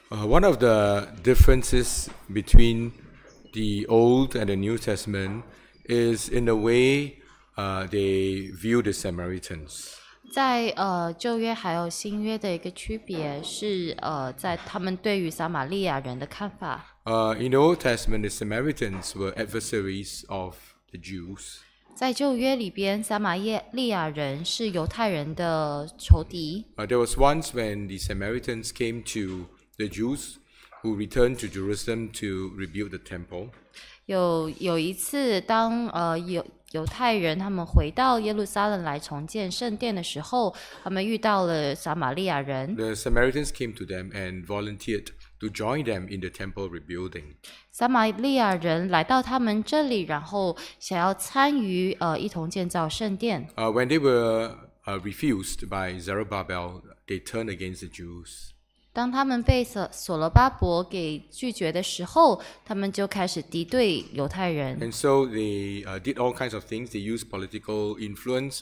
One of the differences between the Old and the New Testament is in the way they view the Samaritans. 在旧约还有新约的一个区别是在他们对于撒玛利亚人的看法。 In the Old Testament, the Samaritans were adversaries of the Jews. 在旧约里边，撒玛利亚人是犹太人的仇敌。 There was once when the Samaritans came to the Jews who returned to Jerusalem to rebuild the temple. 有一次，当犹太人他们回到耶路撒冷来重建圣殿的时候，他们遇到了撒玛利亚人。 The Samaritans came to them and volunteered to join them in the temple rebuilding. 撒玛利亚人来到他们这里，然后想要参与一同建造圣殿。 When they were refused by Zerubbabel, they turned against the Jews. 当他们被所罗巴伯给拒绝的时候，他们就开始敌对犹太人。 And so they did all kinds of things. They used political influence,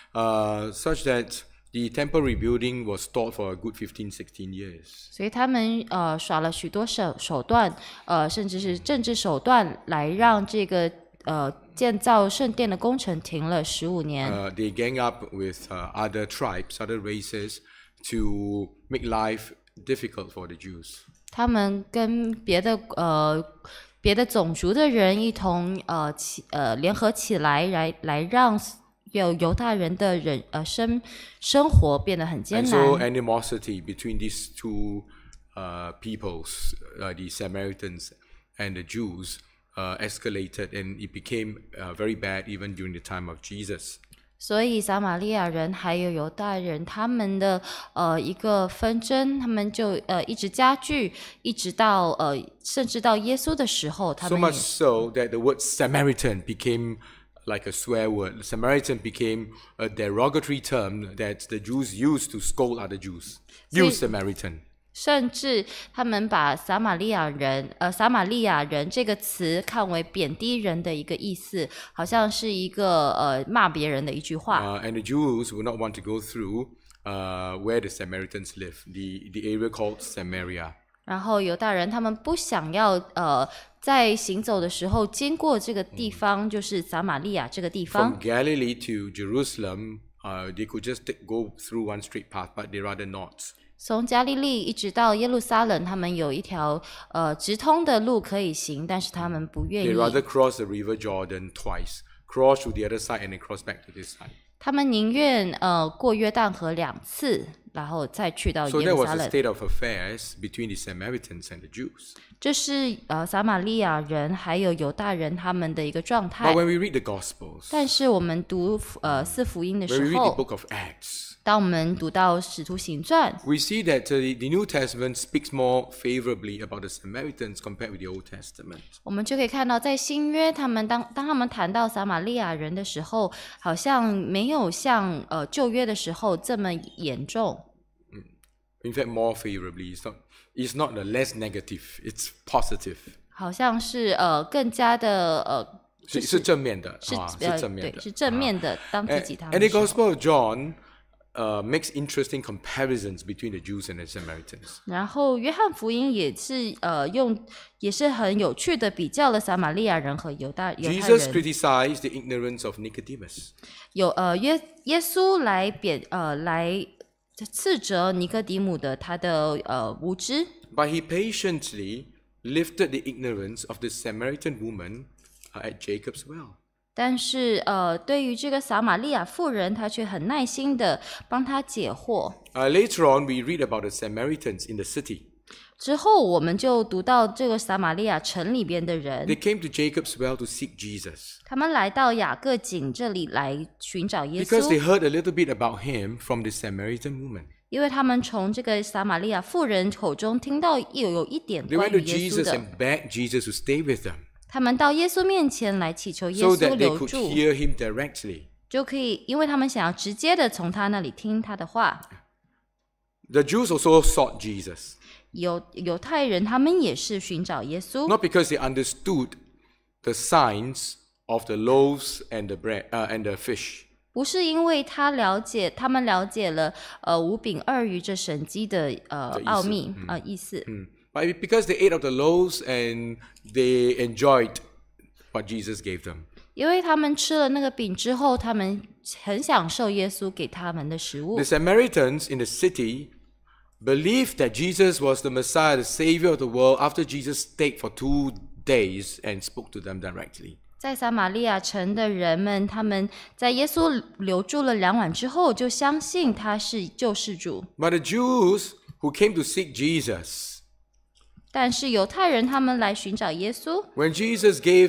such that the temple rebuilding was stalled for a good 15, 16 years. 所以他们耍了许多手段，甚至是政治手段，来让这个建造圣殿的工程停了15年。 They gang up with other tribes, other races, to make life difficult for the Jews. 他们跟别的种族的人一同联合起来让犹太人的生活变得很艰 And 难。 so animosity between these two peoples, the Samaritans and the Jews, escalated, and it became very bad even during the time of Jesus. 所以撒玛利亚人还有犹太人他们的一个纷争，他们就一直加剧，一直到甚至到耶稣的时候，他 So 们 much so that the word Samaritan became like a swear word. Samaritan became a derogatory term that the Jews used to scold other Jews. You Samaritan. 甚至他们把撒玛利亚人这个词看为贬低人的一个意思，好像是一个骂别人的一句话。 And the Jews would not want to go through where the Samaritans live, the area called Samaria. 然后犹大人他们不想要在行走的时候经过这个地方，就是撒玛利亚这个地方。 From Galilee to Jerusalem, they could just go through one straight path, but they rather not. 从加利利一直到耶路撒冷，他们有一条直通的路可以行，但是他们不愿 They 意。 rather cross the river Jordan twice, cross to the other side and then cross back to this side. 他们宁愿过约旦河2次，然后再去到 So 耶 that 路 was 撒 the 冷。 state of affairs between the Samaritans and the Jews. 这是撒玛利亚人还有犹大人他们的一个状态 But。when we read the Gospels, 但是我们读四福音的 when we 时 read 候 the，book of Acts, 当我们读到使徒行传， we see that the New Testament speaks more favorably about the Samaritans compared with the Old Testament. 我们就可以看到，在新约他们当他们谈到撒玛利亚人的时候，好像没有像旧约的时候这么严重。 In fact, more favorably. It's not the less negative, it's positive. 好像是更加的是正面的， 是是正面的。 对，是正面的。当提及他 And 们 the 的时候， Gospel of John makes interesting comparisons between the Jews and the Samaritans. 然后约翰福音也是也是很有趣的比较了撒玛利亚人和犹太 Jesus 人。 criticized the ignorance of Nicodemus. 耶稣来斥责尼哥底母的他的无知， But he patiently lifted the ignorance of the Samaritan woman at Jacob's well. 但是对于这个撒玛利亚妇人，他却很耐心的帮他解惑。 Later on, we read about the Samaritans in the city. 之后我们就读到这个撒玛利亚城里边的人， They came to Jacob's well to seek Jesus 他们来到雅各井这里来寻找耶 because they 稣， heard a little bit about him from the Samaritan woman. 因为他们从这个撒玛利亚妇人口中听到有一点 They 关 went 于 to 耶稣 Jesus 的， and begged Jesus to stay with them 他们到耶稣面前来祈求耶 so 稣 that they 留 could 住， hear him directly. 就可以，因为他们想要直接的从他那里听他的话。 The Jews also sought Jesus, 犹太人他们也是寻找耶稣， not because they understood the signs of the loaves and the bread and the fish. 不是因为他们了解了五饼二鱼这神迹的奥秘意思。 But because they ate of the loaves and they enjoyed what Jesus gave them. 因为他们吃了那个饼之后，他们很享受耶稣给他们的食物。 The Samaritans in the city believed that Jesus was the Messiah, the Savior of the world, after Jesus stayed for 2 days and spoke to them directly. 在撒玛利亚城的人们，他们在耶稣留住了2晚之后，就相信他是救世主。 But the Jews who came to seek Jesus, 但是犹太人他们来寻找耶稣， when Jesus gave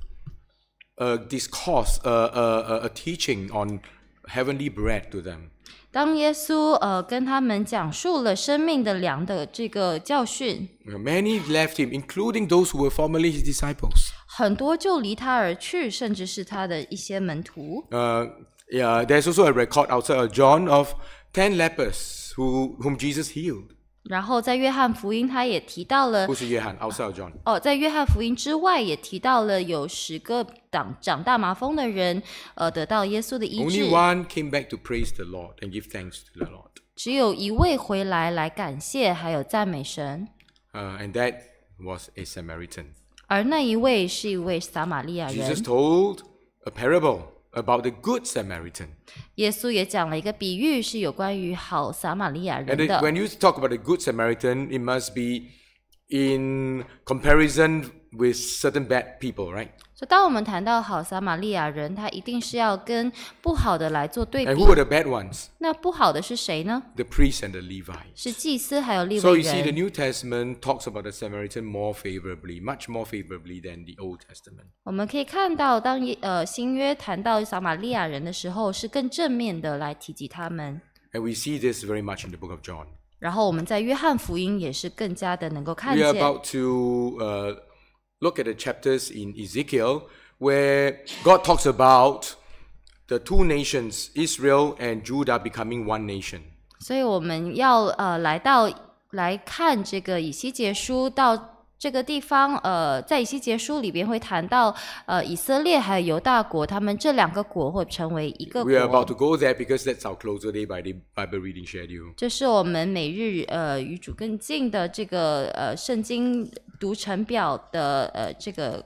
a discourse, a teaching on heavenly bread to them, 当耶稣跟他们讲述了生命的粮的这个教训， many left him, including those who were formerly his disciples. 很多就离他而去，甚至是他的一些门徒。 Yeah, there's also a record outside of John of 10 lepers whom Jesus healed. 然后在约翰福音他也提到了， 不是约翰 outside of John. 在约翰福音之外也提到了有10个长大麻风的人得到耶稣的医 Only 治， one came back to praise the Lord and give thanks to the Lord. 只有一位回来感谢还有赞美神， And that was a Samaritan. 而那一位是一位撒玛利亚 Jesus 人。 told a parable about the good Samaritan. 耶稣也讲了一个比喻，是有关于好撒玛利亚 And 人的。 when you talk about the good Samaritan, it must be in comparison with certain bad people, right? 所以当我们谈到好撒玛利亚人，他一定是要跟不好的来做对 And 比 who。are the bad ones? 那不好的是谁呢？ The priests and the Levites. 是祭司还有利 So 未 you see, the 人。 New Testament talks about the Samaritan more favorably, much more favorably than the Old Testament. 我们可以看到，当新约谈到撒玛利亚人的时候，是更正面的来提及他们。 And we see this very much in the book of John. 然后我们在约翰福音也是更加的能够看 We are 见。 about to look at the chapters in Ezekiel where God talks about the two nations, Israel and Judah, becoming one nation. 所以我们要来看这个以西结书到这个地方，在以西结书里边会谈到以色列还有犹大国，他们这2个国会成为一个 We are about to 国。 go there because that's our closer day by day Bible reading schedule. 这是我们每日与主更近的这个圣经读成表的这个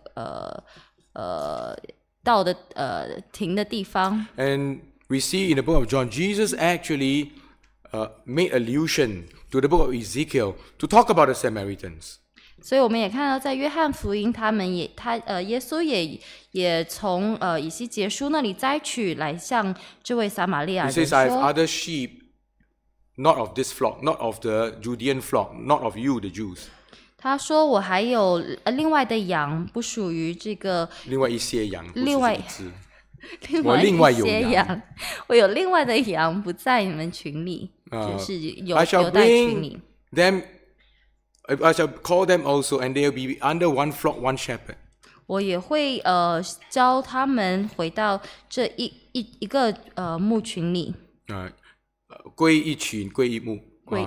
到的停的地方。 And we see in the book of John, Jesus actually made allusion to the book of Ezekiel to talk about the Samaritans. 所以我们也看到，在约翰福音，耶稣也从以西结书那里摘取来向这位撒玛利亚 He 人 says, I have 说， other sheep, not of this flock, not of the Judean flock, not of you, the Jews. 他说我还有另外的羊，不属于这个另外一些羊，不是另外这个字。 另外另外一些有羊羊，我有另外的羊不在你们群里，就是 I shall 犹太群里。 bring them, I shall call them also, and they will be under one flock, one shepherd. 我也会教他们回到这一个牧群里。 归一群，归一牧。 归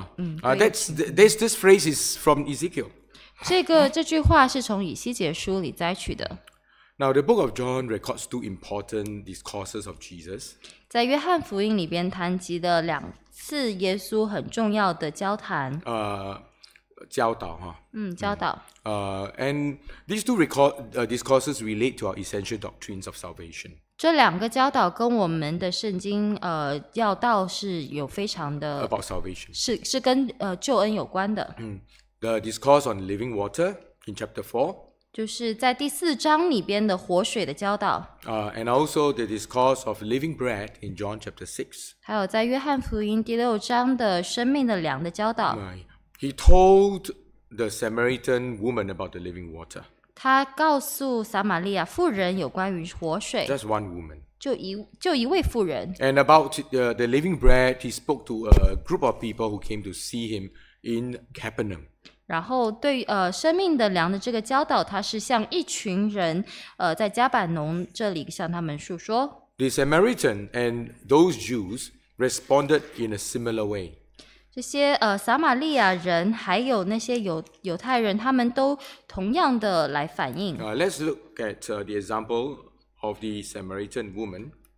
This phrase is from Ezekiel. 这句话是从以西结书里摘取的。 Now, the book of John records 2 important discourses of Jesus. 在约翰福音里边谈及的2次耶稣很重要的交谈， 教导哈。 教导。 And these 2 discourses relate to our essential doctrines of salvation. 这2个教导跟我们的圣经要道是有非常的 About salvation. 是跟救恩有关的。 The discourse on living water in chapter 4. 就是在第4章里边的活水的教导， And also the discourse of living bread in John chapter 6. 还有在约翰福音第6章的生命的粮的教导。 He told the Samaritan woman about the living water. 他告诉撒玛利亚妇人有关于活水， Just one woman. 就一位妇人。 And about the living bread, he spoke to a group of people who came to see him in Capernaum. 然后对生命的粮的这个教导，他是向一群人在加百农这里向他们述说。 The Samaritan and those Jews responded in a similar way. 这些撒玛利亚人还有那些犹太人，他们都同样的来反应。 Let's look at the example of the Samaritan woman.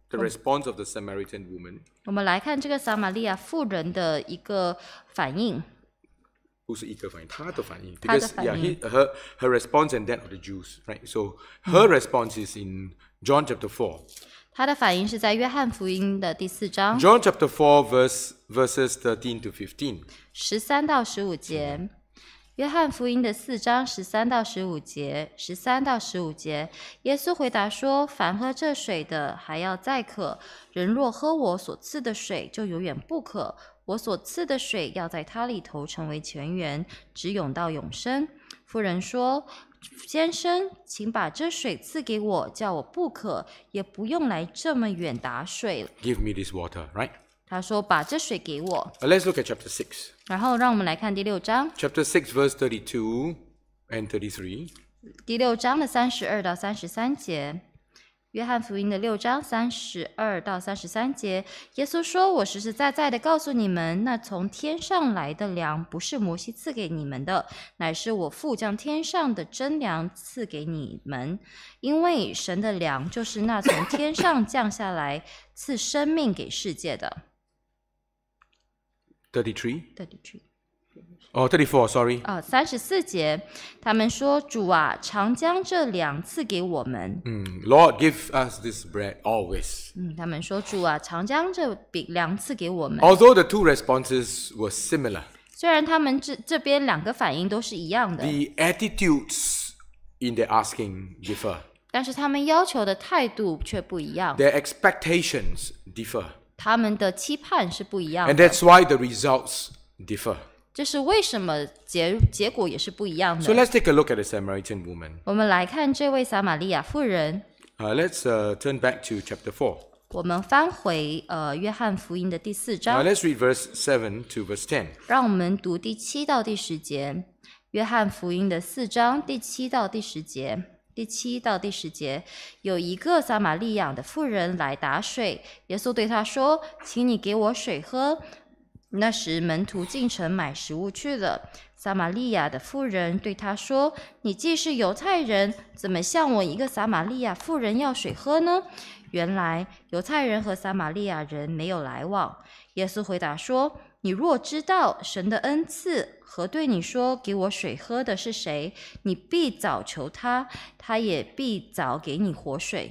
The response of the Samaritan woman. 我们来看这个撒玛利亚妇人的一个反应。 不是一个反应，她的反应。 她的 Because 反应。 her response and that of the Jews, right? So her response is in John chapter 4. 她的反应是在约翰福音的第4章 John chapter 4 verses 13 to 15. 13到15节。约翰福音的4章13到15节，13到15节，耶稣回答说：“凡喝这水的，还要再渴；人若喝我所赐的水，就永远不渴。我所赐的水要在他里头成为泉源，直涌到永生。”妇人说：“先生，请把这水赐给我，叫我不渴，也不用来这么远打水。” Give me this water, right? 他说：“把这水给我。” Let's look at chapter 6. 然后让我们来看第6章。 Chapter 6 verse 32 and 33. 第6章的32到33节。约翰福音的6章32到33节，耶稣说：“我实实在在的告诉你们，那从天上来的粮，不是摩西赐给你们的，乃是我父将天上的真粮赐给你们。因为神的粮就是那从天上降下来赐生命给世界的。” 33? 33 Oh, 34, sorry. 34节，他们说：“主啊，常将这粮赐给我们。” Lord, give us this bread always. 他们说：“主啊，常将这粮赐给我们。” Although the two responses were similar, 虽然他们这边2个反应都是一样的， the attitudes in their asking differ. 但是他们要求的态度却不一样， Their expectations differ. 他们的期盼是不一样 And 的。 that's why the results differ. 这是为什么结果也是不一样 So 的。 let's take a look at the Samaritan woman. 我们来看这位撒玛利亚妇人。 Let's turn back to chapter 4. 我们翻回约翰福音的第4章， Let's read verse 7 to verse 10. 让我们读第7到第10节。约翰福音的4章第7到第10节。第7到第10节，有一个撒玛利亚的妇人来打水，耶稣对她说：“请你给我水喝。”那时门徒进城买食物去了。撒玛利亚的妇人对他说：“你既是犹太人，怎么向我一个撒玛利亚妇人要水喝呢？”原来犹太人和撒玛利亚人没有来往。耶稣回答说：“你若知道神的恩赐和对你说给我水喝的是谁，你必早求他，他也必早给你活水。”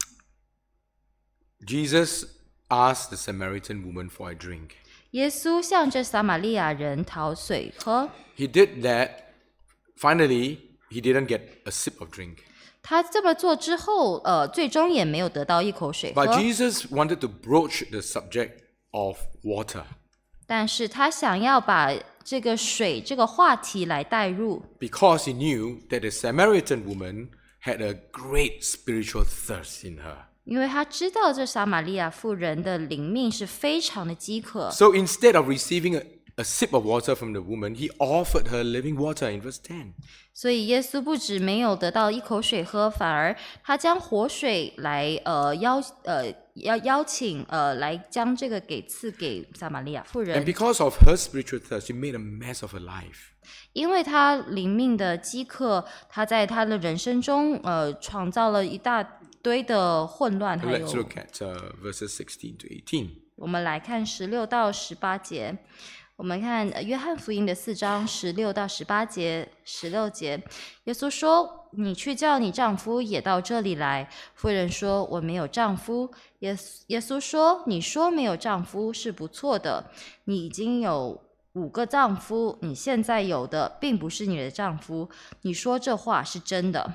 Jesus asked the Samaritan woman for a drink. 耶稣向这撒玛利亚人讨水喝。 He did that. Finally, he didn't get a sip of drink. 他这么做之后，最终也没有得到一口水喝。 But Jesus wanted to broach the subject of water. 但是他想要把这个水这个话题来带入， Because he knew that the Samaritan woman had a great spiritual thirst in her. 因为他知道这撒玛利亚妇人的灵命是非常的饥渴。 So instead of receiving a sip of water from the woman, he offered her living water in verse 10. 所以耶稣不止没有得到一口水喝，反而他将活水来邀请来将这个赐给撒玛利亚妇 And 人。 because of her spiritual thirst, she made a mess of her life. 因为他灵命的饥渴，他在他的人生中创造了一大堆的混乱。还 Let's 有 look at verses 16 to 18. 我们来看16到18节。我们看约翰福音的4章16到18节，16节，耶稣说：“你去叫你丈夫也到这里来。”妇人说：“我没有丈夫。”耶稣说：“你说没有丈夫是不错的，你已经有5个丈夫，你现在有的并不是你的丈夫，你说这话是真的。”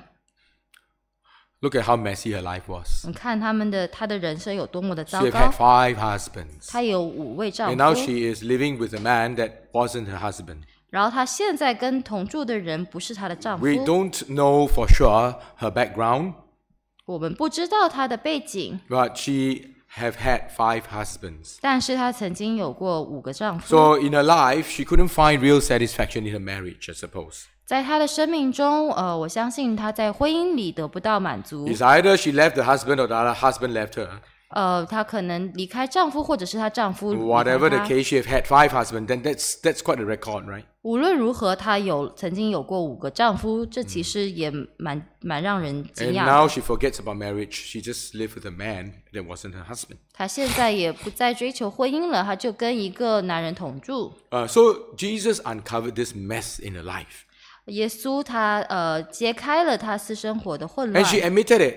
Look at how messy her life was. 你看她的人生有多么的 She 糟 had 糕 had 5 husbands. 她有5位丈 And now 夫， she is living with a man that wasn't her husband. 然后她现在跟同住的人不是她的丈夫。 We don't know for sure her background, 我们不知道她的背景， but she have had 5 husbands. 但是她曾经有过5个丈夫。 So in her life, she couldn't find real satisfaction in her marriage, I suppose. 在她的生命中，我相信她在婚姻里得不到满足。 It's either she left the husband or the other husband left her. 她可能离开丈夫，或者是她丈夫离开 Whatever the 她。 case, she have had 5 husbands, then that's quite a record, right? 无论如何，她曾经有过5个丈夫，这其实也蛮让人惊 And 讶 now 的。 she forgets about marriage. She just lived with a man that wasn't her husband. 她现在也不再追求婚姻了，她就跟一个男人同住。 So Jesus uncovered this mess in her life. 耶稣他揭开了他私生活的混乱 And she admitted it.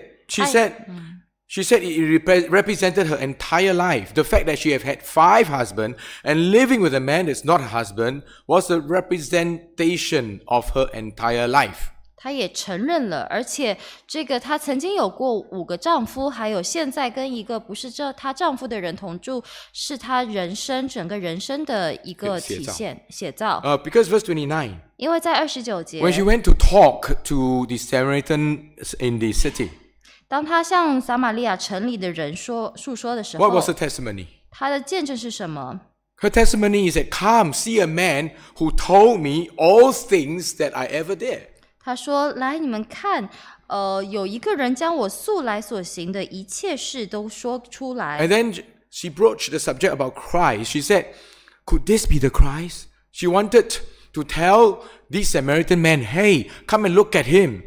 She said it represented her entire life. The fact that she have had 5 husbands and living with a man that's not her husband was a representation of her entire life. 她也承认了，而且这个她曾经有过5个丈夫，还有现在跟一个不是她丈夫的人同住，是她整个人生的一个体现写照。 Because verse 29, 因为在29节， when she went to talk to the Samaritan in the city, 当她向撒玛利亚城里的人诉说的时 what 候， was her testimony? 她的见证是什么？ Her testimony is that, come, see a man who told me all things that I ever did. 她说：“来，你们看，有一个人将我素来所行的一切事都说出来。” And then she broached the subject about Christ. She said, could this be the Christ? She wanted to tell this Samaritan man, hey, come and look at him.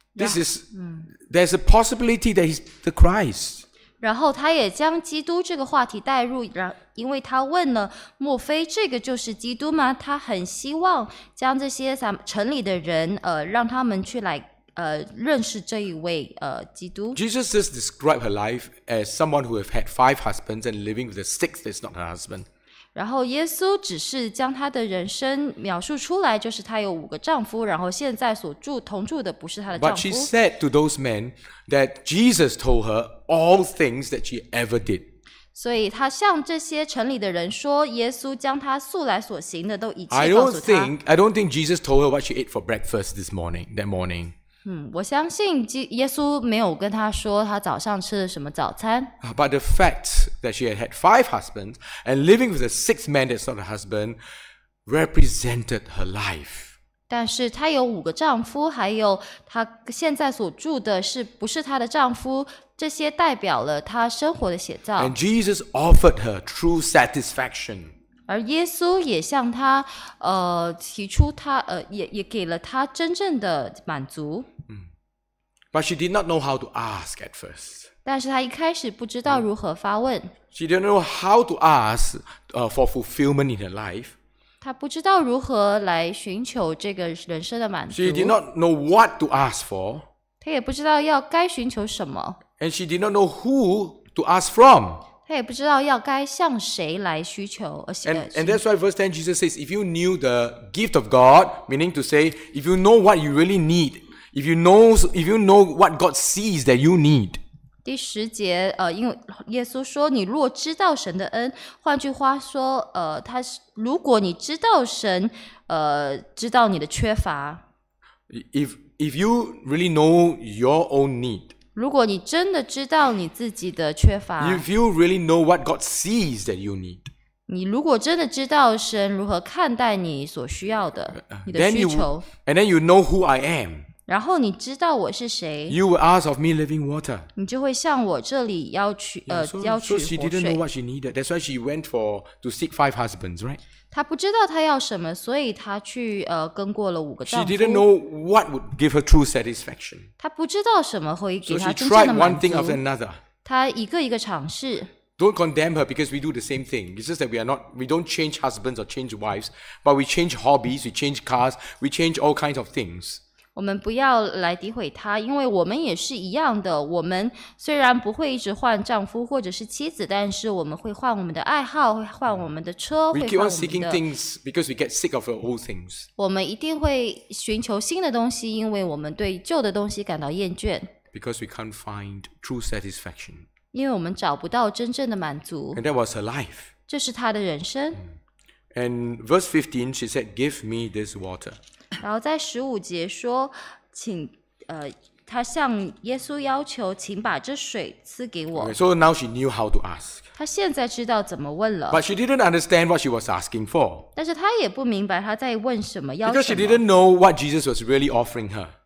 There's a possibility that he's the Christ. 然后他也将基督这个话题带入，因为他问了，莫非这个就是基督吗？他很希望将这些城里的人，让他们去来认识这一位基督。 Jesus just described her life as someone who have had 5 husbands and living with the 6th that's not her husband. 然后耶稣只是将他的人生描述出来，就是他有5个丈夫，然后现在同住的不是他的丈 But she 夫。 said to those men that Jesus told her all things that she ever did. 所以他向这些城里的人说，耶稣将他素来所行的都一切 I 告诉 don't 他。 think Jesus told her what she ate for breakfast that morning. 我相信耶稣没有跟他说他早上吃了什么早餐。 But the fact that she had had 5 husbands and living with a 6th man that's not her husband represented her life. 但是她有5个丈夫，还有她现在所住的不是她的丈夫，这些代表了她生活的写照。 And Jesus offered her true satisfaction. 而耶稣也向她提出也给了她真正的满足。 But she did not know how to ask at first. 但是她一开始不知道如何发问， She didn't know how to ask for fulfillment in her life. 她不知道如何来寻求这个人生的满足， She did not know what to ask for. 她也不知道该寻求什么， And she did not know who to ask from. 她也不知道该向谁来需求。 And that's why verse 10 Jesus says, if you knew the gift of God, meaning to say, if you know what you really need, if you know what God sees that you need. 第10节，因为耶稣说，你若知道神的恩，换句话说，如果你知道神，知道你的缺乏， If you really know your own need, 如果你真的知道你自己的缺乏， if you really know what God sees that you need, 你如果真的知道神如何看待你所需要的，你的 then 需求， then you know who I am. 然后你知道我是谁， You will ask of me living water. 你就会向我这里要取 So 要取 she 活 didn't know 水。 what she needed. That's why she went to seek 5 husbands, right? 他不知道他要什么，所以他去跟过了5个 She 丈 didn't 夫。 know what would give her true satisfaction. 他不知道什么会 So 给 she 他真正 tried 的 one 满 thing 足。 after another. 他一个一个尝试。 Don't condemn her because we do the same thing. It's just that we don't change husbands or change wives, but we change hobbies, we change cars, we change all kinds of things. 我们不要来诋毁他，因为我们也是一样的。我们虽然不会一直换丈夫或者是妻子，但是我们会换我们的爱好，会换我们的车， We 会 keep 换 on 我们 seeking 的。 things because we get sick of our old things. 我们一定会寻求新的东西，因为我们对旧的东西感到厌倦， Because we can't find true satisfaction. 因为我们找不到真正的满足。 And that was her life. 这是他的人生。 And verse 15, she said, give me this water. 然后在15节说，他向耶稣要求，请把这水赐给我。 Okay, so now she knew how to ask. 他现在知道怎么问了， But she didn't understand what she was asking for. 但是他也不明白他在问什么，要 Because 什 she 么， didn't know what Jesus was really offering her.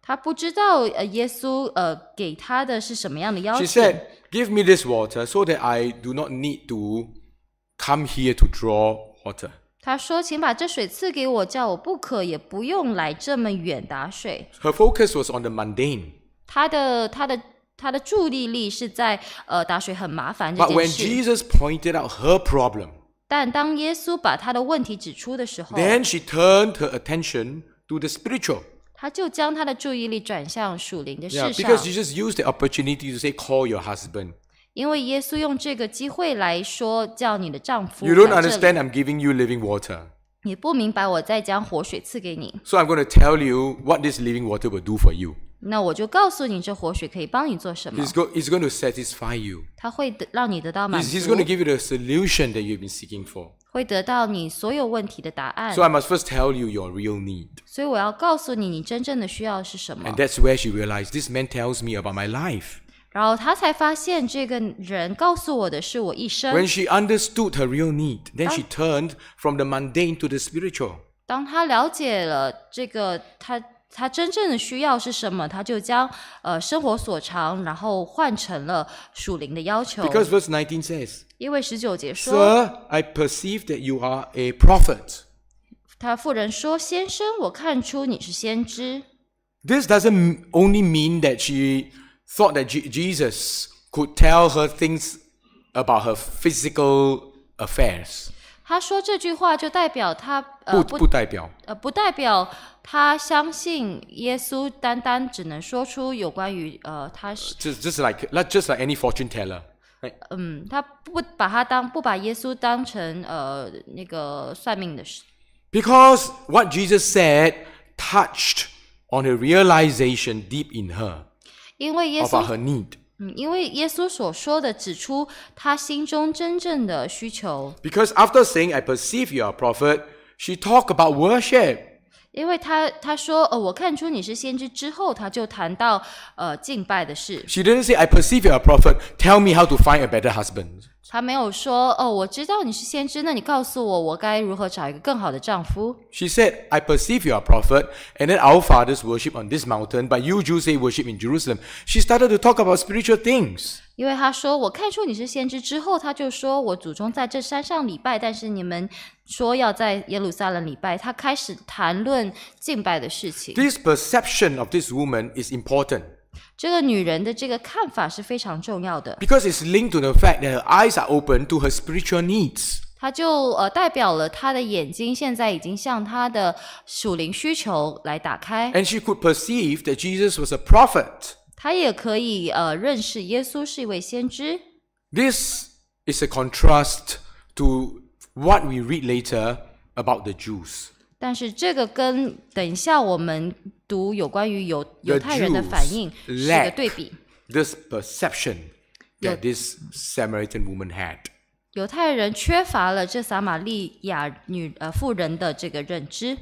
他不知道耶稣给他的是什么样的邀 She 请。 said, "Give me this water so that I do not need to come here to draw water." 他说：“请把这水赐给我，叫我不渴，也不用来这么远打水。” Her focus was on the mundane. 他的注意力是在打水很麻烦这 But 件 when 事。 Jesus pointed out her problem, 但当耶稣把他的问题指出的时候， then she turned her attention to the spiritual. 他就将他的注意力转向属灵的 Yeah, 事上。 because Jesus used the opportunity to say, "Call your husband." 因为耶稣用这个机会来说，叫你的丈夫 You don't 来这里。 understand, I'm giving you living water. 你不明白，我在将活水赐给你。 So I'm going to tell you what this living water will do for you. 那我就告诉你，这活水可以帮你做什么。 It's going to satisfy you. 它会让你得到满 He's 足 going to，give you the solution that you've been seeking for. 会得到你所有问题的答案 So。I must first tell you your real need. 所以我要告诉你，你真正的需要是什么 And。that's where she realized this man tells me about my life. 然后他才发现，这个人告诉我的是我一生。 When she understood her real need, then she turned from the mundane to the spiritual. 当他了解了这个他真正的需要是什么，他就将生活所长，然后换成了属灵的要求。 Because verse 19 says, 因为19节说， "Sir, I perceive that you are a prophet." 他妇人说：“先生，我看出你是先知。” This doesn't only mean that she thought that Jesus could tell her things about her physical affairs. 他说这句话就代表他不代表。 不代表他相信耶稣，单单只能说出有关于他是 just like any fortune teller. Right? 他不把耶稣当成那个算命的事。 Because what Jesus said touched on a realization deep in her 因为耶 about 稣 her need. 因为耶稣所说的指出他心中真正的需求。 Because after saying, "I perceive you are a prophet," she talked about worship. 因为他说我看出你是先知之后，他就谈到敬拜的事。 She didn't say, "I perceive you are a prophet. Tell me how to find a better husband." 他没有说我知道你是先知，那你告诉我，我该如何找一个更好的丈夫。 She said, "I perceive you are a prophet, and then our fathers worship on this mountain, but you Jews say worship in Jerusalem." She started to talk about spiritual things. 因为他说我看出你是先知之后，他就说我祖宗在这山上礼拜，但是你们说要在耶路撒冷礼拜。他开始谈论敬拜的事情。 This perception of this woman is important 这个女人的这个看法是非常重要的， because it's linked to the fact that her eyes are open to her spiritual needs. 它就代表了她的眼睛现在已经向她的属灵需求来打开， And she could perceive that Jesus was a prophet. 她也可以认识耶稣是一位先知。 This is a contrast to what we read later about the Jews. 但是这个跟等一下我们读有关于犹太人的 Jews 反应是个对比。 This perception that this Samaritan woman had. 犹太人缺乏了这撒玛利亚妇人的这个认知。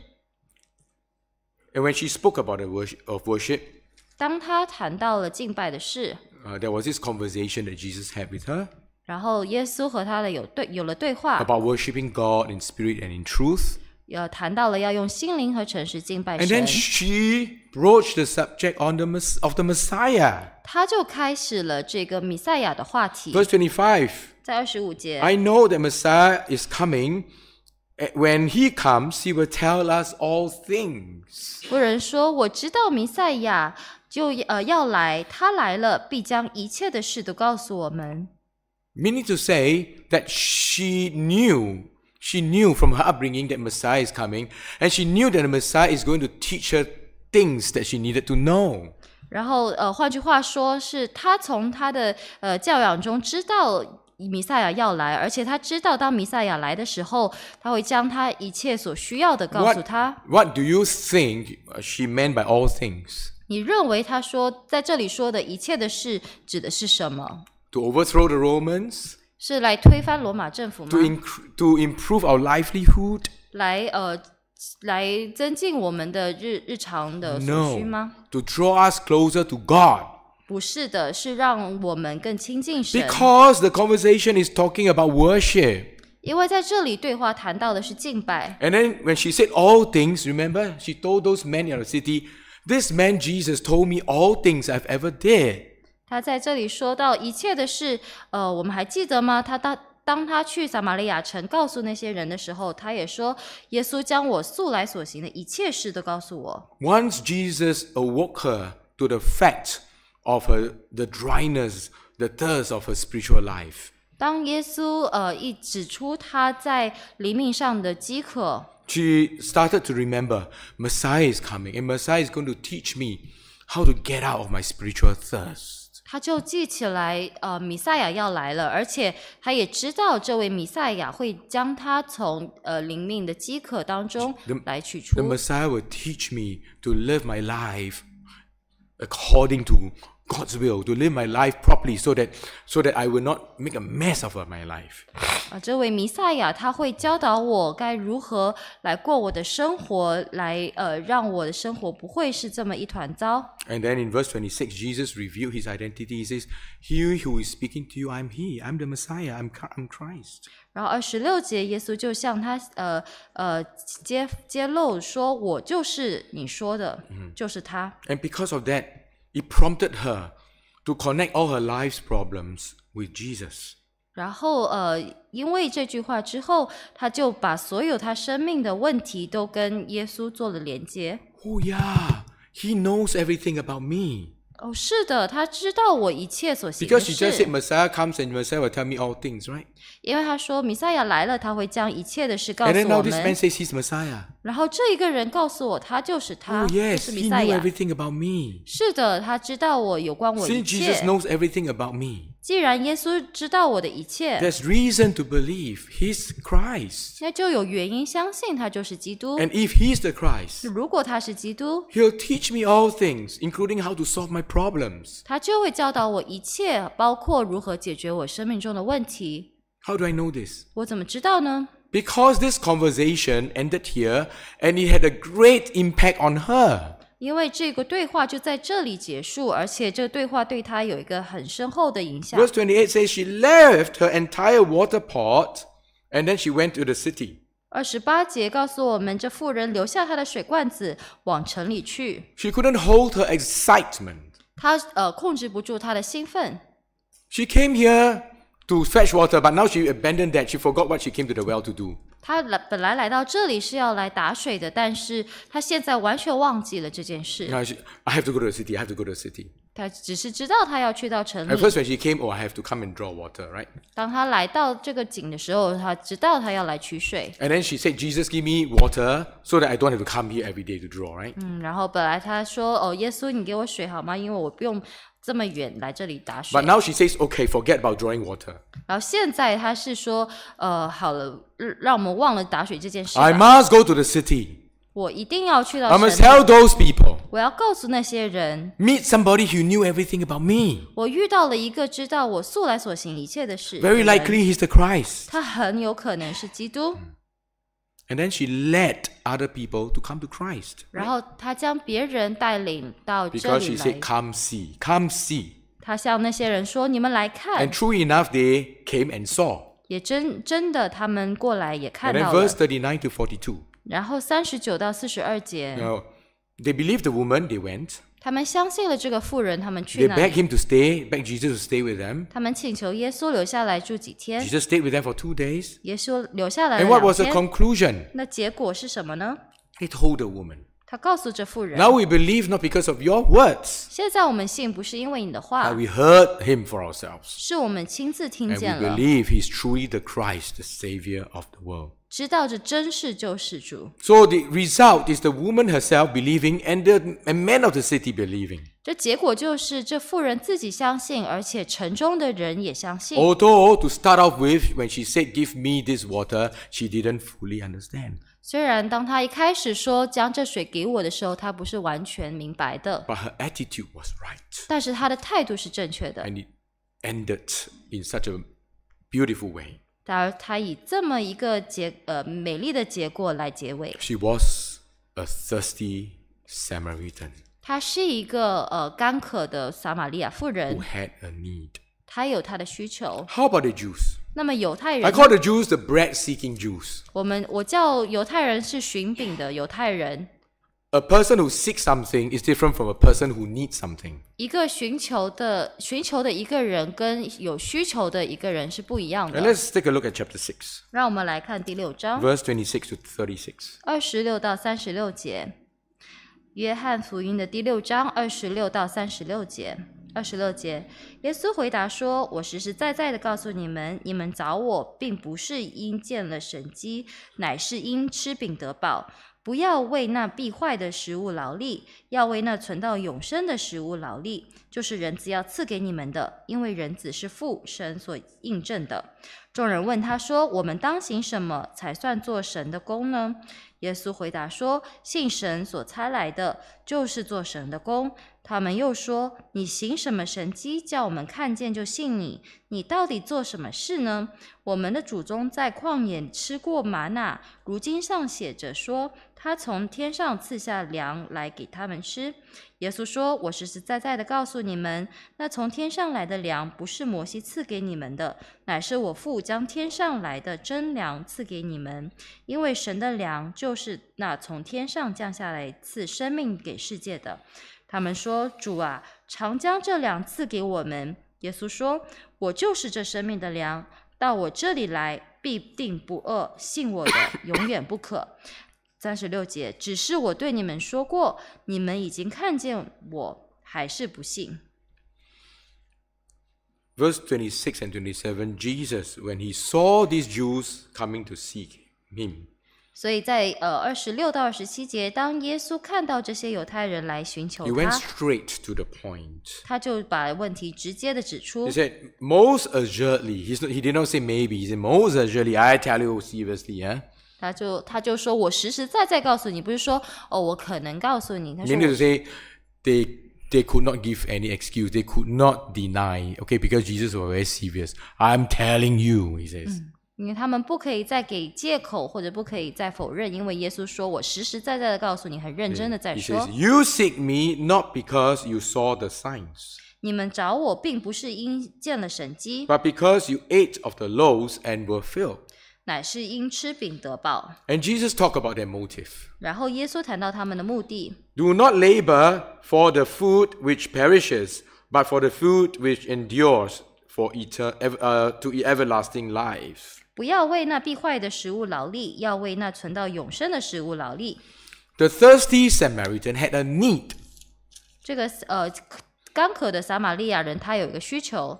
And when she spoke about the worship, 当他谈到了敬拜的事， there was this conversation that Jesus had with her 然后耶稣和他的有了对话， about worshiping God in spirit and in truth. 谈到了要用心灵和诚实敬拜 And 神。 then she broached the subject of the Messiah. 他就开始了这个弥赛亚的话题。 Verse 25. 在25节， I know that Messiah is coming. When he comes, he will tell us all things. 妇人说：“我知道弥赛亚就要来，他来了，必将一切的事都告诉我们。” Meaning to say that she knew from her upbringing that Messiah is coming, and she knew that the Messiah is going to teach her things that she needed to know. 然后换句话说，是他从他的教养中知道弥赛亚要来，而且他知道当弥赛亚来的时候，他会将他一切所需要的告诉他。 What do you think she meant by all things? 你认为他说在这里说的一切的事指的是什么？ To overthrow the Romans? 是来推翻罗马政府吗？ To improve our livelihood? 来增进我们的日常的所需吗？ No. To draw us closer to God. 不是的，是让我们更亲近神。 Because the conversation is talking about worship. 因为在这里对话谈到的是敬拜。 And then when she said all things, remember, she told those men in the city This man Jesus told me all things I've ever did. 他在这里说到一切的事，我们还记得吗？当他去撒玛利亚城告诉那些人的时候，他也说，耶稣将我素来所行的一切事都告诉我。 Once Jesus awoke her to the fact of the dryness, the thirst of her spiritual life. 当耶稣一指出他在灵命上的饥渴， She started to remember Messiah is coming, and Messiah is going to teach me how to get out of my spiritual thirst. 他就记起来，弥赛亚要来了，而且他也知道这位弥赛亚会将他从灵命的饥渴当中来取出。 The Messiah will teach me to live my life according to God's will, to live my life properly, so that I will not make a mess of my life. 这位弥赛亚他会教导我该如何来过我的生活，来让我的生活不会是这么一团糟。 And then in verse 26, Jesus revealed his identity. He says, "He who is speaking to you, I'm he. I'm the Messiah. I'm Christ." 然后26节，耶稣就向他揭露说：“我就是你说的，就是他。” And because of that, it prompted her to connect all her life's problems with Jesus. 然后因为这句话之后，他就把所有他生命的问题都跟耶稣做了连接。 Oh yeah, he knows everything about me. 哦，是的，他知道我一切所行的 Because she just said 事。 Messiah comes and Messiah will tell me all things, right? 因为他说弥赛亚来了，他会将一切的事告 And 诉 then now 我 this man 们。 says he's Messiah. 然后这一个人告诉我，他就是他， Oh 就 yes, 是 he 弥赛 knew 亚。 everything about me. 是的，他知道我有关我一 Since Jesus 切。 knows everything about me, 既然耶稣知道我的一切， there's reason to believe he's Christ. 那就有原因相信他就是基督。 And if he's the Christ, 如果他是基督， he'll teach me all things, including how to solve my problems. 他就会教导我一切，包括如何解决我生命中的问题。 How do I know this? 我怎么知道呢？ Because this conversation ended here and it had a great impact on her. 因为这个对话就在这里结束，而且这个对话对他有一个很深厚的影响。 Verse 28 says she left her entire water pot and then she went to the city. 28节告诉我们，这妇人留下她的水罐子，往城里去。 She couldn't hold her excitement. 她控制不住她的兴奋。 She came here to fetch water, but now she abandoned that. She forgot what she came to the well to do. 她本来来到这里是要来打水的，但是她现在完全忘记了这件事。 Now I have to go to the city. I have to go to the city. 她只是知道她要去到城 At 里。 first, when she came, I have to come and draw water, right? 当她来到这个井的时候，她知道她要来取水。 And then she said, Jesus, give me water so that I don't have to come here every day to draw, right? 然后本来她说：“哦，耶稣，你给我水好吗？因为我不用这么远来这里打水。” But now she says, okay, forget about drawing water. 然后现在她是说：“好了，让我们忘了打水这件事吧。 I must go to the city. 我一定要去到 I 城 must 里， tell those people. 我要告诉那些人， Meet somebody who knew everything about me. 我遇到了一个知道我素来所行一切的事的 Very 人 likely he's the Christ. 他很有可能是基督。 And then she led other people to come to Christ. 然后他将别人带领到这 Because 里 she 来 said, come see, come see. 他向那些人说：“你们来看。 And true enough, they came and saw. ” 也真的，他们过来也看 And then 到了 verse。39 to 42. 然后39到42节， Now, they believed the woman, they went. 他们相信了这个妇人，他们去 They 那 begged 里， him to stay, begged Jesus to stay with them. 他们请求耶稣留下来住几天。 Jesus stayed with them for 2 days. 耶稣留下来了 And what 2 was the 天。 conclusion? 那结果是什么呢？ He told the woman, 他告诉这妇人 now we believe not because of your words, 现在我们信不是因为你的话 but，we heard him for ourselves. 是我们亲自听 And 见 we 了， believe he's truly the Christ, the Savior of the world. 知道这真是救世主。 So the result is the woman herself believing and the men of the city believing. 这结果就是这妇人自己相信，而且城中的人也相信。 Although to start off with, when she said, give me this water, she didn't fully understand. 虽然当他一开始说将这水给我的时候，他不是完全明白的， But her attitude was right. 但是他的态度是正确的。 And it ended in such a beautiful way. 而他以这么一个美丽的结果来结尾。 She was a thirsty Samaritan 她是一个干渴的撒玛利亚妇 who 人， had a need. 她有她的需求。 How about the Jews? 那么犹太 I 人， call the Jews the bread-seeking Jews. 我叫犹太人是寻饼的犹太人。 a person who seeks something is different from a person who needs something. 一个寻求的一个人跟有需求的一个人是不一样 And 的。 let's take a look at chapter 6, 让我们来看第6章 verse 26 to 36. 26到36节。约翰福音的第6章26到36节。26节，耶稣回答说：“我实实在在的告诉你们，你们找我，并不是因见了神迹，乃是因吃饼得饱。不要为那必坏的食物劳力，要为那存到永生的食物劳力，就是人子要赐给你们的，因为人子是父神所印证的。”众人问他说：“我们当行什么才算做神的工呢？”耶稣回答说：“信神所差来的，就是做神的工。”他们又说：“你行什么神迹，叫我们看见就信你？你到底做什么事呢？我们的祖宗在旷野吃过玛纳，如今上写着说，他从天上赐下粮来给他们吃。”耶稣说：“我实实在在的告诉你们，那从天上来的粮，不是摩西赐给你们的，乃是我父将天上来的真粮赐给你们。因为神的粮就是那从天上降下来赐生命给世界的。”他们说：“主啊，常将这粮赐给我们。”耶稣说：“我就是这生命的粮，到我这里来，必定不饿，信我的，永远不渴。”36节，只是我对你们说过，你们已经看见我，还是不信。 Verse 26 and 27, Jesus, when he saw these Jews coming to seek him, 所以在26到27节，当耶稣看到这些犹太人来寻求 he went 他， straight to the point. 他就把问题直接的指出 He。said, most assuredly, he did not say maybe, he said, most assuredly, I tell you seriously, yeah? 他就说：“我实实在在告诉你，不是说哦，我可能告诉你。”他说 Meaning to say, they could not give any excuse, they could not deny, okay, because Jesus was very serious. I'm telling you, he says. 因为他们不可以再给借口，或者不可以再否认，因为耶稣说：“我实实在在的告诉你，很认真的在 He 说， says, you seek me not because you saw the signs, 你们找我，并不是因见了神迹， but because you ate of the loaves and were filled. 乃是因吃饼得饱。” And Jesus talked about their motive. 然後耶穌談到他們的目的， Do not labor for the food which perishes, but for the food which endures for to everlasting life. 不要為那必壞的食物勞力，要為那存到永生的食物勞力。 The thirsty Samaritan had a need. 這個乾渴的撒瑪利亞人，他有一個需求。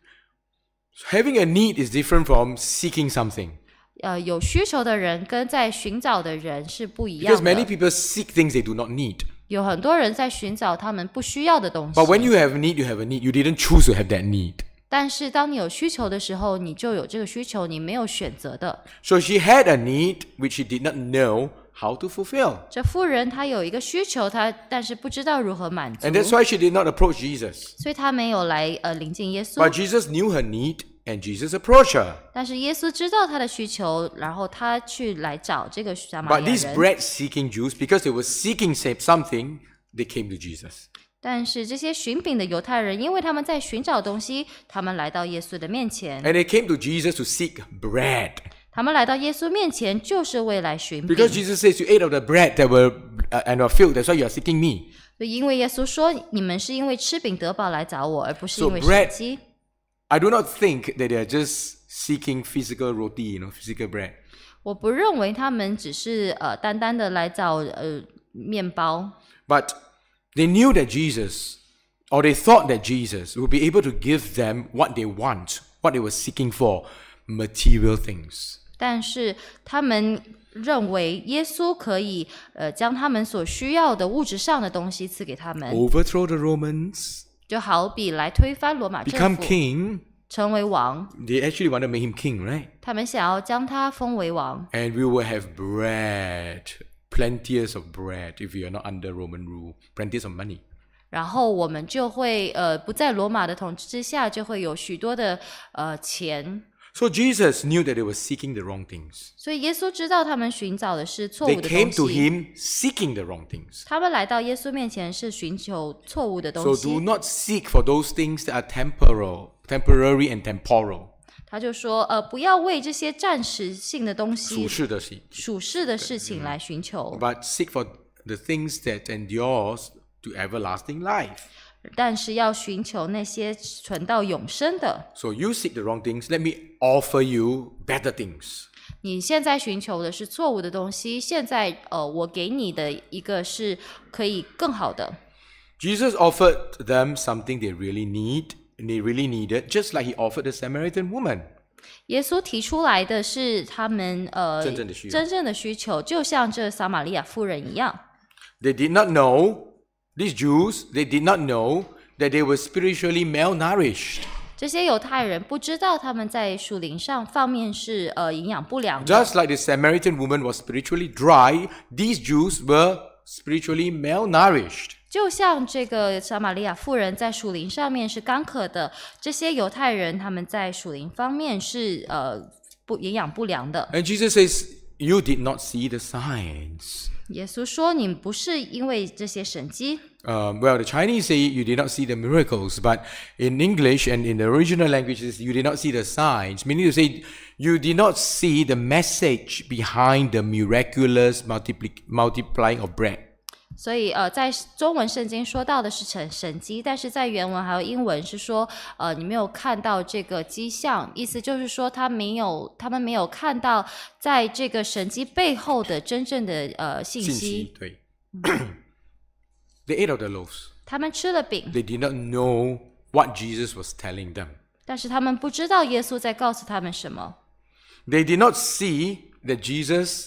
Having a need is different from seeking something. 有需求的人跟在尋找的人是不一樣 Because many 的。 people seek things they do not need. 有很多人在尋找他們不需要的東 But when 西。 you have a need, you have a need. You didn't choose to have that need. 但是當你有需求的時候，你就有這個需求，你沒有選擇的。 So she had a need which she did not know how to fulfill. 這婦人她有一個需求，但是不知道如何滿足 And，that's why she did not approach Jesus. 所以她沒有來臨近耶穌。 But Jesus knew her need and Jesus approached her. 但是耶穌知道他的需求，然後他去來找這個撒瑪 But 利 these 亞人。 bread-seeking Jews, because they were seeking something, they came to Jesus. 但是這些尋餅的猶太人，因為他們在尋找東西，他們來到耶穌的面前。 And they came to Jesus to seek bread. 他們來到耶穌面前，就是為來尋 Because 餅。 Jesus says, you ate of the bread that were and were filled, that's why you are seeking me. 所以因為耶穌說，你們是因為吃餅得飽來找我，而不是 So 因為神 bread- 蹟。 I do not think that they are just seeking physical roti, physical bread. 我不認為他們只是單單的來找麵包， But they knew that Jesus, or they thought that Jesus would be able to give them what they want, what they were seeking for, material things. 但是他們認為耶穌可以將他們所需要的物質上的東西賜給他們， Overthrow the Romans, 就好比來推翻羅馬政 become 府， king. 成為王。 They actually want to make him king, right? 他們想要將他封為王， And we will have bread, plenteous of bread if we are not under Roman rule, plenteous of money. 然後我們就會不在羅馬的統治之下，就會有許多的錢。 So Jesus knew that they were seeking the wrong things. 所以耶穌知道他們尋找的是錯 They 誤的 came 東 to 西， him seeking the wrong things. 他們來到耶穌面前是尋求錯誤的 So 東 do 西。 not seek for those things that are temporary and temporal. 他就說不要為這些暫時性的東西、 屬世的事， 屬世的事情來尋求， but seek for the things that endures to everlasting life. 但是要寻求那些存到永生的。 So you seek the wrong things. Let me offer you better things. 你现在寻求的是错误的东西，现在我给你的一个是可以更好的。 Jesus offered them something they really needed, just like he offered the Samaritan woman. 耶稣提出来的是他们真正的需求，就像这撒玛利亚妇人一样。 They did not know, these Jews, they did not know that they were spiritually malnourished. 这些犹太人不知道他们在属灵上方面是营养不良的。 Just like the Samaritan woman was spiritually dry, these Jews were spiritually malnourished. 就像这个撒玛利亚妇人在属灵上面是干渴的，这些犹太人他们在属灵方面是营养不良的。 And Jesus says, you did not see the signs. 耶稣说：“你不是因为这些神迹。” Well, the Chinese say you did not see the miracles, but in English and in the original languages, you did not see the signs, meaning to say you did not see the message behind the miraculous multiplying of bread. 所以在中文圣经说到的是神迹，但是在原文还有英文是说你没有看到这个迹象，意思就是说他们没有看到在这个神迹背后的真正的信息。 对。They ate of the loaves. 他们吃了饼， They did not know what Jesus was telling them. 但是他们不知道耶稣在告诉他们什么。 They did not see that Jesus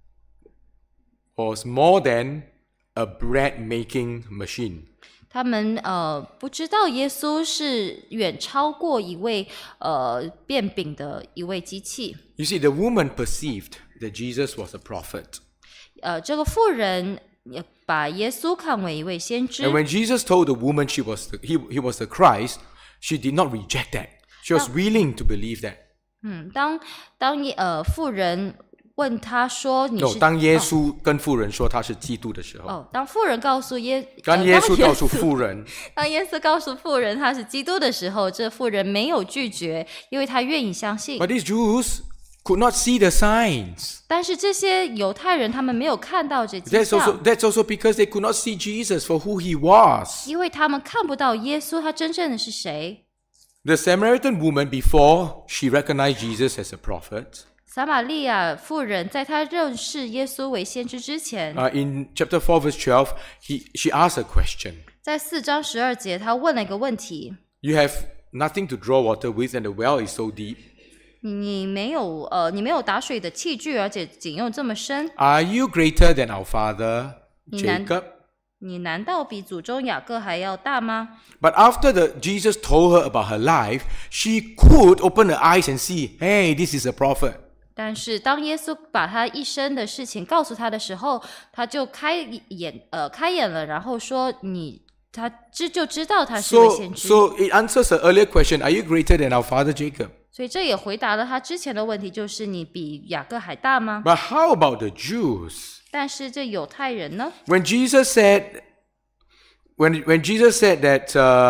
was more than a bread-making machine. 他们不知道耶稣是远超过一位变饼的一位机器。 You see, the woman perceived that Jesus was a prophet. 这个妇人把耶稣看为一位先知。 And when Jesus told the woman he was the Christ, she did not reject that. She was willing to believe that. 当妇人问他说你是当耶稣跟妇人说他是基督的时候， 当妇人告诉当耶稣告诉妇人， 当耶稣告诉妇人他是基督的时候，这妇人没有拒绝，因为她愿意相信。 But these Jews could not see the signs. 但是这些犹太人他们没有看到这迹 That's 象， also because they could not see Jesus for who he was. 因为他们看不到耶稣他真正的是谁。 The Samaritan woman, before she recognized Jesus as a prophet, 撒玛利亚妇人在她认识耶稣为先知之前， in chapter 4, verse 12, she asked a question. 在4章12节，她问了一个问题： You have nothing to draw water with, and the well is so deep. 你没有打水的器具，而且井又这么深， Are you greater than our father 你难 Jacob? 你难道比祖宗雅各还要大吗？ But after Jesus told her about her life, she could open her eyes and see, hey, this is a prophet. 但是当耶稣把他一生的事情告诉他的时候，他就开眼了，然后说他就知道他是位先知。 So it answers her earlier question, are you greater than our father Jacob? 所以这也回答了他之前的问题，就是你比雅各还大吗？ But how about the Jews? 但是这犹太人呢？ When Jesus said that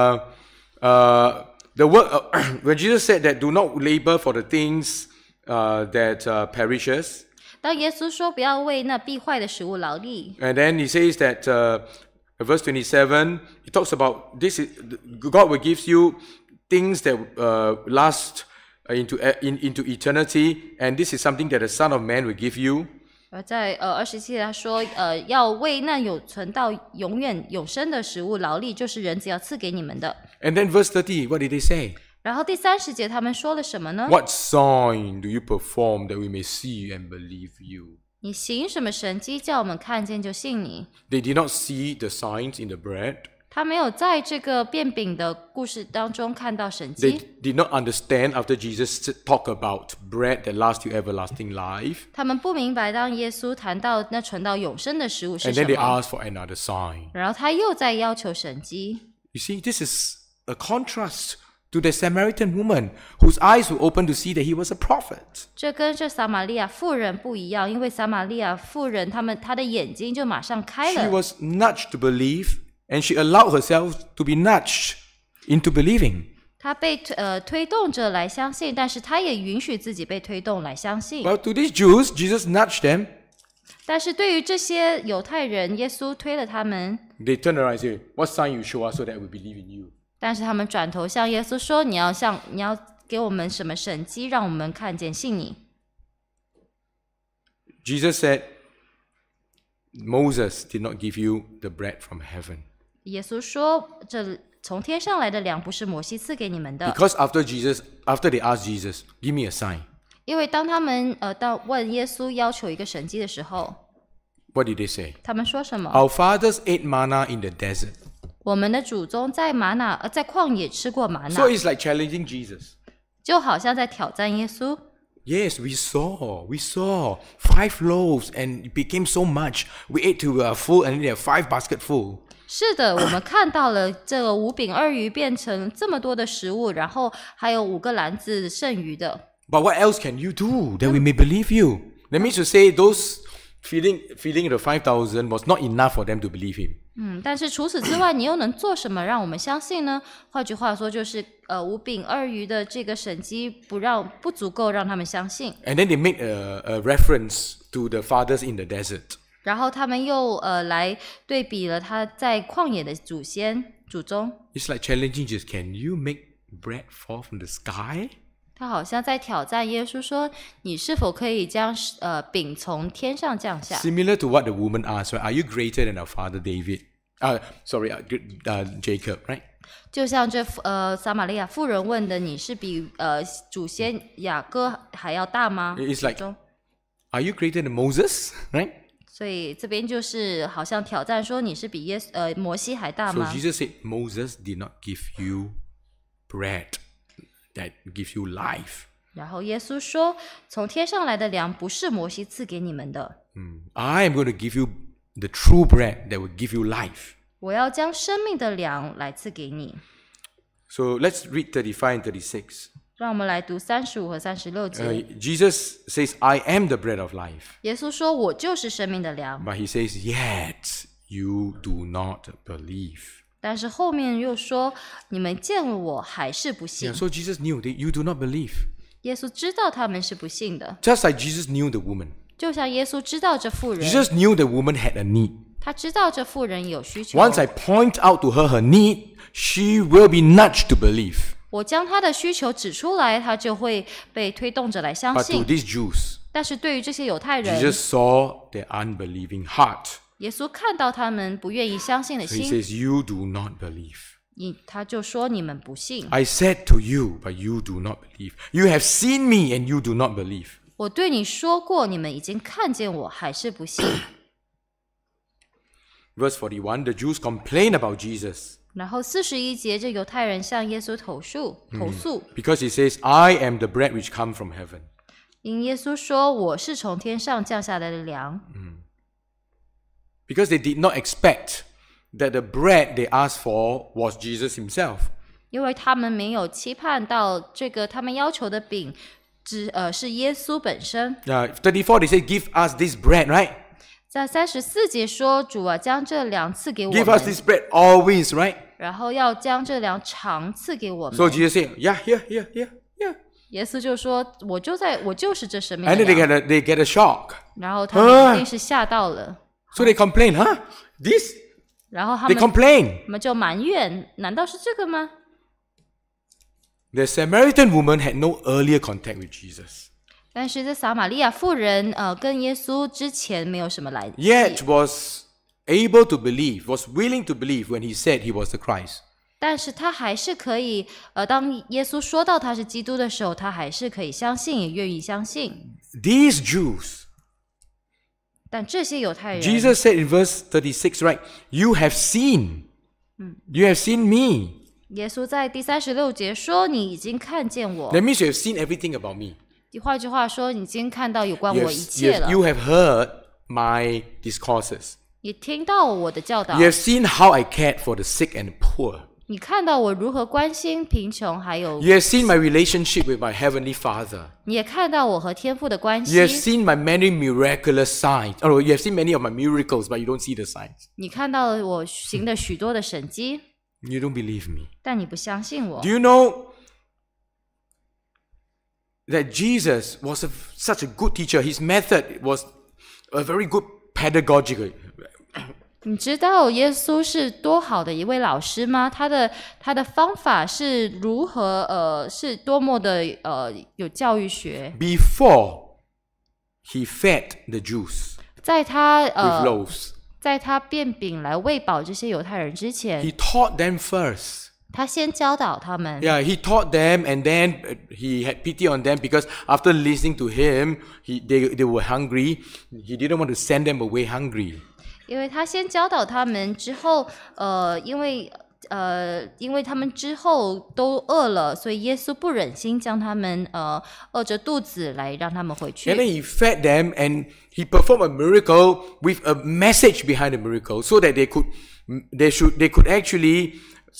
when Jesus said that do not labor for the things that perishes, 当耶稣说不要为那必坏的食物劳力， and then he says that verse 27, he talks about this is, God will give you things that last into eternity, and this is something that the Son of Man will give you. 而在27节他说要为那有存到永远永生的食物劳力，就是人子要赐给你们的。 And then verse 30, what did they say? 然后第30节他们说了什么呢？ What sign do you perform that we may see you and believe you? 你行什么神迹，叫我们看见就信你？ They did not see the signs in the bread. 他没有在这个变饼的故事当中看到神 They 迹， did not understand after Jesus talked about bread that lasts to everlasting life. 他们不明白当耶稣谈到那存到永生的食物是 And 什 then they 么， asked for another sign. 然后他又在要求神迹。 You see, this is a contrast to the Samaritan woman whose eyes were open to see that he was a prophet. 这跟这撒玛利亚妇人不一样，因为撒玛利亚妇人她的眼睛就马上开 She 了， was nudged to believe, and she allowed herself to be nudged into believing. 她被推动着来相信，但是她也允许自己被推动来相信。 Well, to these Jews, Jesus nudged them. 但是对于这些犹太人，耶稣推了他们， They turn around and say, "What sign you show us so that we believe in you?" 但是他们转头向耶稣说：“你要给我们什么神迹，让我们看见信你？” Jesus said, "Moses did not give you the bread from heaven." 耶稣说：“这从天上来的粮不是摩西赐给你们的。” Because after they asked Jesus, "Give me a sign." 因为当他们问耶稣要求一个神迹的时候， What did they say? 他们说什么？ Our fathers ate manna in the desert. 我们的祖宗在在旷野吃过玛 So 纳， it's like challenging Jesus. 就好像在挑战耶稣。 Yes, we saw 5 loaves and it became so much. We ate to full and then 5 baskets full. 是的，我们看到了这个5饼2鱼变成这么多的食物，然后还有5个篮子剩余的。 But what else can you do that we may believe you? That means to say those feeding the 5,000 was not enough for them to believe him. 但是除此之外，你又能做什么让我们相信呢？换句话说，就是5饼2鱼的这个神迹不足够让他们相信。 And then they make a reference to the fathers in the desert. 然后他们又来对比了他在旷野的祖宗。 It's like challenging Jesus. Can you make bread fall from the sky? 他好像在挑战耶稣说：“你是否可以将饼从天上降下？” Similar to what the woman asked, right? Are you greater than our father David? Jacob, right? 就像这撒玛利亚妇人问的：“你是比祖先雅各还要大吗？” It's like, are you greater than Moses, right? 所以这边就是好像挑战说：“你是比摩西还大 So 吗？” Jesus said, Moses did not give you bread that gives you life. 然后耶稣说：“从天上来的粮不是摩西赐给你们的， I am going to give you the true bread that will give you life. 我要将生命的粮来赐给你。” So let's read 35 and 36. 让我们来读35和36节。 Jesus says, I am the bread of life. 耶稣说：“我就是生命的粮。” But he says, yet you do not believe. 但是后面又说：“你们见了我还是不信。” Yeah, so Jesus knew that you do not believe. 耶稣知道他们是不信的， Just like Jesus knew the woman. 就像耶稣知道这妇人， Jesus knew the woman had a need. 他知道这妇人有需求。 Once I point out to her her need, she will be nudged to believe. 我将她的需求指出来，她就会被推动着来相 But to 信。 these Jews, 但是对于这些犹太人， Jesus saw their unbelieving heart. 耶稣看到他们不愿意相信的 So he 心， says, you do not believe. 他就说：“你们不信。 I said to you, but you do not believe. You have seen me and you do not believe. 我对你说过，你们已经看见我，还是不信。” Verse 41, the Jews complain about Jesus 然后41节，这犹太人向耶稣投诉， because he says, I am the bread which come from heaven. 因耶稣说：“我是从天上降下来的粮。” Because they did not expect that the bread they asked for was Jesus himself. 因为他们没有期盼到这个他们要求的饼是耶稣本身。 34, they say, give us this bread, right? 在34节说：“主啊，将这粮赐给我 Give us 们， this bread always, right? 然后要将这粮常赐给我们。” So Jesus said, yeah, here. 耶稣就说：“我就是这生命 And 的 then 粮。 they get a shock. ” 然后他们一定是吓到了， So they complain, This? 然后他 They 们 complain. 就埋怨：“难道是这个吗？” The Samaritan woman had no earlier contact with Jesus, 但是这撒玛利亚妇人跟耶稣之前没有什么来 yet was able to believe, was willing to believe when he said he was the Christ. 但是他还是可以当耶稣说到他是基督的时候，他还是可以相信，也愿意相信。 These Jews, 但这些犹太人 Jesus said in verse 36, right? You have seen. You have seen me. 耶稣在第36节说：“你已经看见我。 That means you have seen everything about me. ” 换句话说，你已经看到有关 You 我 have, 一切了， you have heard my discourses. 你听到我的教导 You，have seen how I cared for the sick and poor. 你看到我如何关心贫穷，还有 You have seen my relationship with my heavenly Father. 你也看到我和天父的关 You have 系， seen my many miraculous signs. Oh, you have seen many of my miracles, but you don't see the signs. 你看到了我行的许多的神迹， You don't believe me. 但你不相信我 Do。you know that Jesus was such a good teacher? His method was a very good pedagogically. 你知道耶稣是多好的一位老师吗？他的方法是如何是多么的有教育学。 Before he fed the Jews 在他 with loaves, 在他变饼来喂饱这些犹太人之前， he taught them first. 他先教导他们。 Yeah, he taught them, and then he had pity on them because after listening to him, they were hungry. He didn't want to send them away hungry. 因为他先教导他们之后，因为他们之后都饿了，所以耶稣不忍心将他们饿着肚子来让他们回去。 And then he fed them, and he performed a miracle with a message behind the miracle, so that he could actually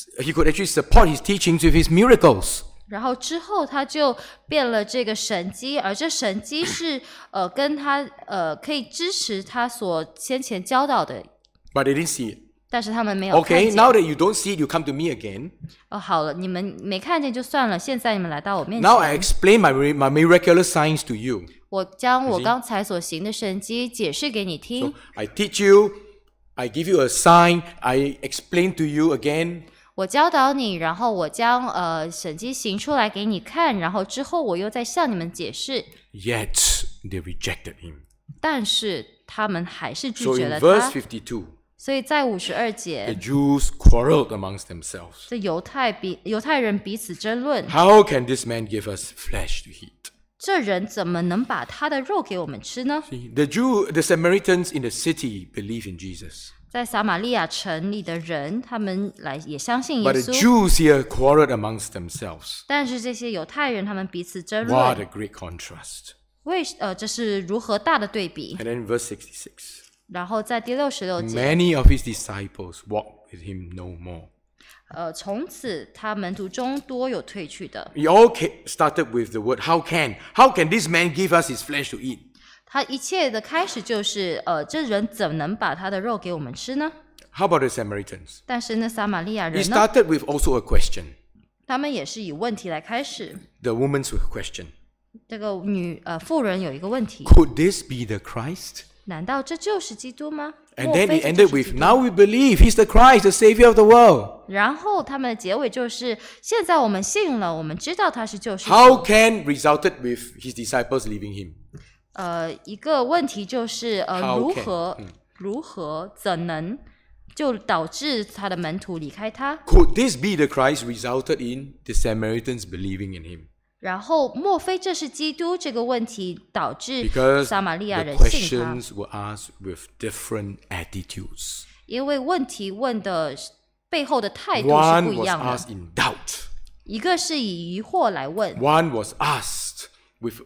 support his teachings with his miracles. 然后之后他就变了这个神迹，而这神迹是跟他可以支持他所先前教导的。 But they didn't see it. 但是他们没有看 Okay, 见。 now that you don't see it, you come to me again. 好了，你们没看见就算了，现在你们来到我面 Now I 前， explain my miraculous signs to you. 我将我刚才所行的神迹解释给你 So 听。 I teach you, I give you a sign, I explain to you again. 我教导你，然后我将神迹行出来给你看，然后之后我又再向你们解释。 Yet they rejected him. 但是他们还是拒 So 绝 in 了 verse 他。 52, 所以在52 the 节， Jews quarreled amongst themselves. 这犹太人彼此争论， How can this man give us flesh to eat? 这人怎么能把他的肉给我们吃呢？ See, the Samaritans in the city believe in Jesus. 在撒玛利亚城里的人，他们也相信耶 But the 稣， Jews here quarreled amongst themselves. 但是这些犹太人他们彼此争 What 论， a great contrast. 这是如何大的对比。 And then verse 66. 然后在第66节， Many of his disciples walked with him no more. 从此他门徒中多有退去的。 We all started with the word, how can this man give us his flesh to eat? 他一切的开始就是这人怎能把他的肉给我们吃呢？ How about the Samaritans? 但是那撒玛利亚 It 人呢？ started with also a question. 他们也是以问题来开始。 The woman's question. 这个妇人有一个问题： Could this be the Christ? 难道这就是基督吗？ And 莫 then 非 it 这 ended 就是 with, 基督 now we believe he's the Christ, the Savior of the world. 然后他们的结尾就是：现在我们信了，我们知道他是救世主。 How can resulted with his disciples leaving him? 一个问题就是 How can？ 如何怎能就导致他的门徒离开他？ Could this be the Christ resulted in the Samaritans believing in him? 然后莫非这是基督？这个问题导致 Because 撒玛利亚 the 人信他， questions were asked with different attitudes. 因为问题问的背后的态度是 One 不一 was 样的。 asked in doubt. 一个是以疑惑来问， One was asked with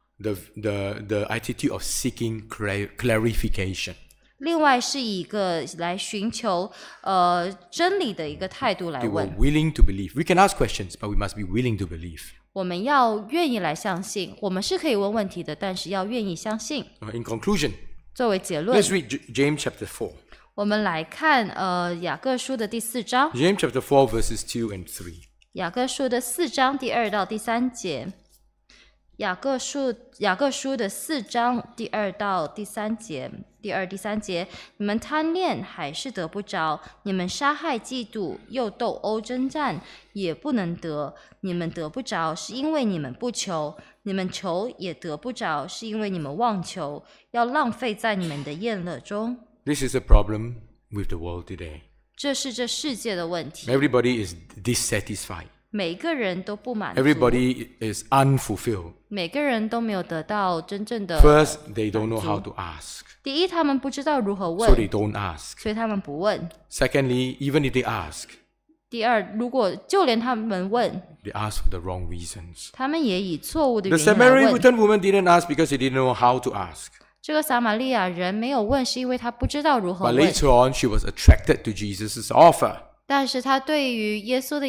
the attitude of seeking clarification. 另外是以一个来寻求真理的一个态度来 They were 问。 willing to believe. We can ask questions, but we must be willing to believe. 我们要愿意来相信，我们是可以问问题的，但是要愿意相信。 In conclusion, 作为结论 let's，read James chapter 4. 我们来看雅各书的第4章， James chapter 4 verses 2 and 3. 雅各书的4章第2到第3节。雅各书的4章第2到第3节，第2、第3节，你们贪恋还是得不着，你们杀害嫉妒，又斗殴征战，也不能得。你们得不着，是因为你们不求；你们求也得不着，是因为你们妄求，要浪费在你们的宴乐中。 This is a problem with the world today. 这是这世界的问题， Everybody is dissatisfied. 每个人都不满足， Everybody is unfulfilled. 每个人都没有得到真正的。 First, they don't know how to ask, 第一，他们不知道如何 so they 问， don't ask. 所以他们不问。 Secondly, even if they ask, 第二，如果就连他们问， they ask for the wrong reasons. 他们也以错误的 The 原因来问。 Samaritan woman didn't ask because she didn't know how to ask. 这个撒玛利亚人没有问，是因为他不知道如何 But 问。 later on, she was attracted to Jesus' offer. 但是他对于耶稣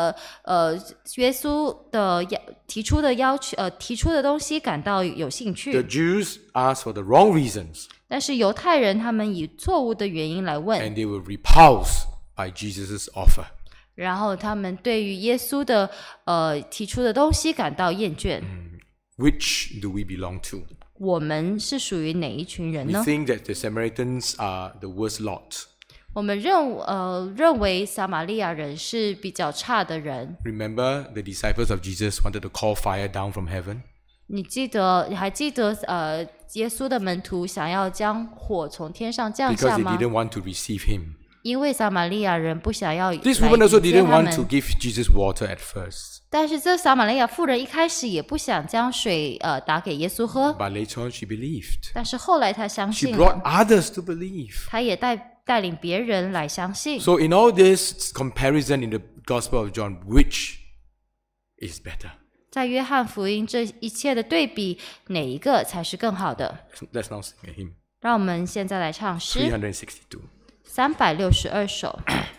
的提出的东西感到有兴 The 趣。 Jews asked for the wrong reasons, 但是犹太人他们以错误的原因来问， and they were repulsed by Jesus' offer. 然后他们对于耶稣的提出的东西感到厌倦。 Which do we belong to? 我们是属于哪一群人 We 呢？ think that the Samaritans are the worst lot. 我们认为撒玛利亚人是比较差的人。 Remember, the disciples of Jesus wanted to call fire down from heaven? 你还记得耶稣的门徒想要将火从天上降 Because 下 they 吗？ didn't want to receive him. 因为撒玛利亚人不想要来迎 This woman also 接 didn't 他 want to 们。 give Jesus water at first. 但是这撒玛利亚妇人一开始也不想将水打给耶稣喝， But later on, she believed. 但是后来她相 She 信 brought 了， others to believe. 她也带领别人来相信。 So, in all this comparison in the Gospel of John, which is better? 在约翰福音这一切的对比，哪一个才是更好的？ Let's now sing a hymn. 让我们现在来唱诗 362. 362首。